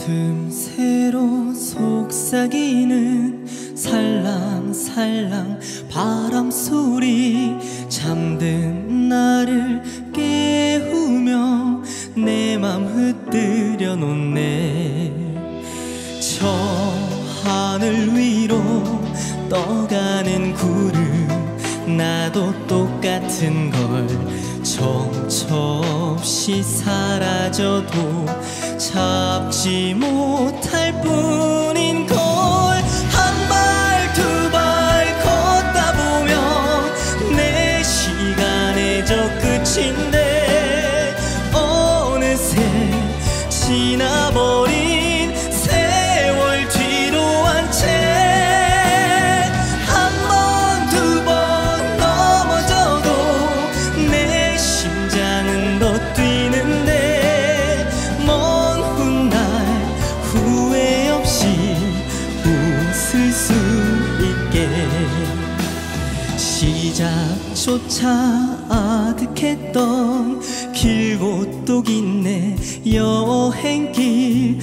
틈새로 속삭이는 살랑살랑 바람소리, 잠든 나를 깨우며 내 맘 흩뜨려 놓네. 저 하늘 위로 떠가는 구름, 나도 똑같은 걸 정처없이 사라져도 잡지 못할 뿐인 걸. 한 발 두 발 걷다 보면 내 시간의 저 끝인데 어느새 지나버린 세월 뒤로 한 채 한 번 두 번 넘어져도 내 심장은 더 뛰는데 먼 훗날 후회 없이 웃을 수 있게. 시작조차 아득했던 길고 또 긴 내 여행길,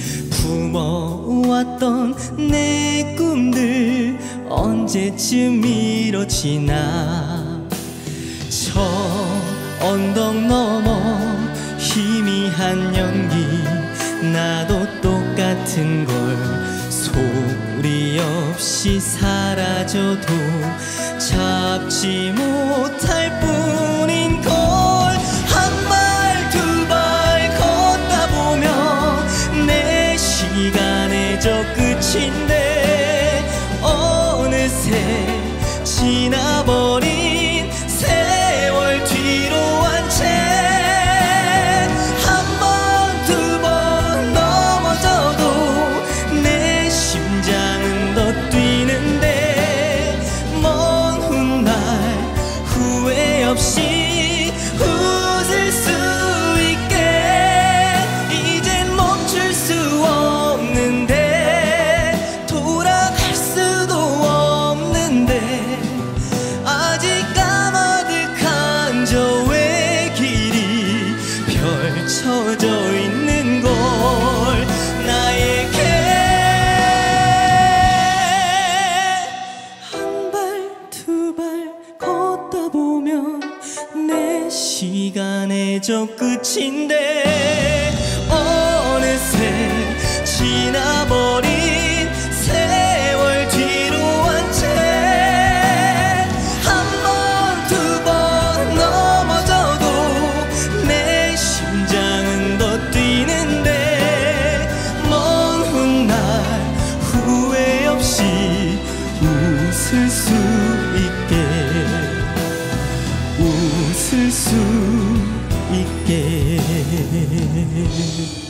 품어왔던 내 꿈들 언제쯤 이뤄지나. 저 언덕 넘어 희미한 연기, 나도 똑같은 걸 소리 없이 사라져도 잡지 못할 뿐인 걸. 한 발 두 발 걷다 보면 내 시간의 저 끝인데 어느새 지나버린 세월 뒤로 한 채 한 번 두 번 넘어져도 내 심장은 더 뛰는데 먼 훗날 후회 없이 웃을 수 있게. 이젠 멈출 수 없는데 돌아갈 수도 없는데 아직 까마득한 저 외길이 펼쳐져 있는 걸 나에게. 한 발 두 발 걷다 보면 내 시간의 저 끝인데 어느새 지나버린 세월 뒤로 한 채 한 번 두 번 넘어져도 내 심장은 더 뛰는데 먼 훗날 후회 없이 웃을 수 있게, 웃을 수 있게.